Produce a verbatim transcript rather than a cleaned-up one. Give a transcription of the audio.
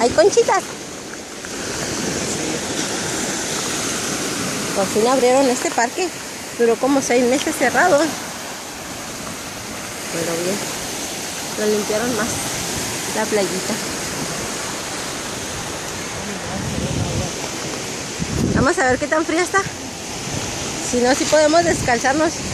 Hay conchitas. Por fin abrieron este parque. Duró como seis meses cerrado. Pero bien. Lo limpiaron más. La playita. Vamos a ver qué tan fría está. Si no, si podemos descalzarnos.